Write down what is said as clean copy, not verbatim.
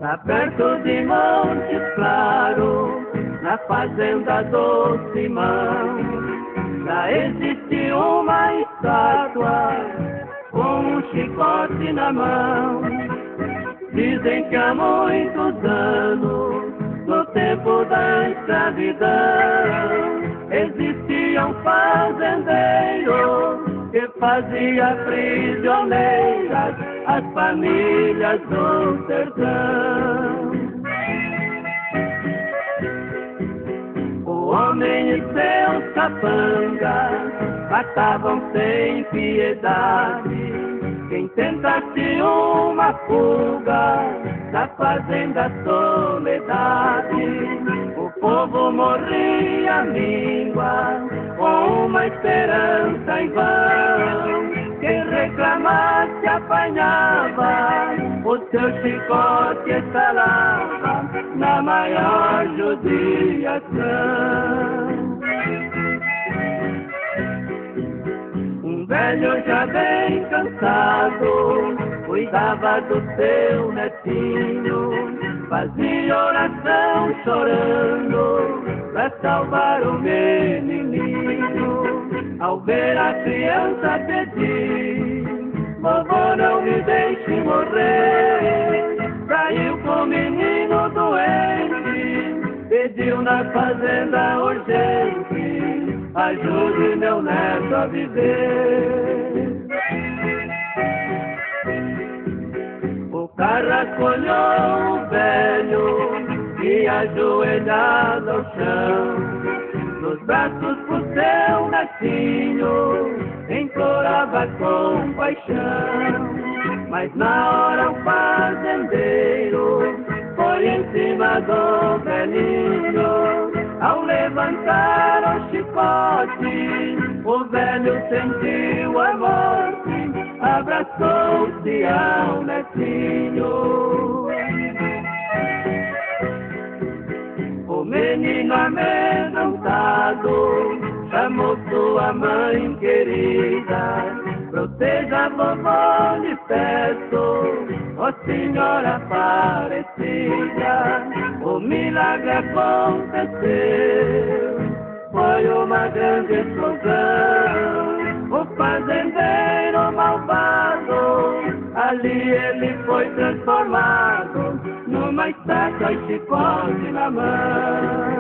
perto de Montes Claros, na fazenda do Simão, já existe uma estátua com um chicote na mão. Dizem que há muitos anos, no tempo da escravidão, existia um fazendeiro que fazia prisioneiras as famílias do sertão. O homem e seus capangas matavam sem piedade quem tentasse uma fuga da fazenda Soledade. O povo morria míngua com uma esperança em vão. Quem reclamasse apanhava, o seu chicote estalava na maior judiação. Um velho já bem cansado cuidava do seu netinho, fazia oração chorando pra salvar o menininho. Ao ver a criança pedir: vovô, não me deixe morrer, saiu com o menino doente, pediu na fazenda urgente: ajude meu neto a viver. O carrasco olhou o velho e ajoelhado ao chão, nos braços pro seu netinho, implorava com paixão. Mas na hora o fazendeiro foi em cima do velhinho. Ao levantar o chicote, o velho sentiu a morte, abraçou-se ao netinho. O menino amedrontado chamou sua mãe querida: proteja a vovó, lhe peço, ó senhora Aparecida. O milagre aconteceu, foi uma grande explosão. O fazendeiro malvado, ali ele foi transformado numa estátua e chicote na mão.